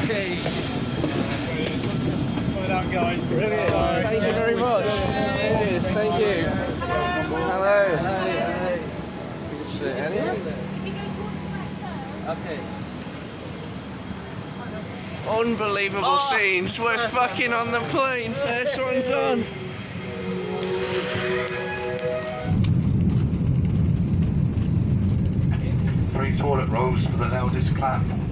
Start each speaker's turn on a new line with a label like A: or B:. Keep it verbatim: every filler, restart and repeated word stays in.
A: Okay.
B: Well done, guys.
A: Brilliant.
B: Sorry.
A: Thank you very much. Yes, thank you. Hello. You can sit anywhere. Okay. Unbelievable oh. scenes. We're fucking on the plane. First one's on.
C: Three toilet rolls for the loudest clap.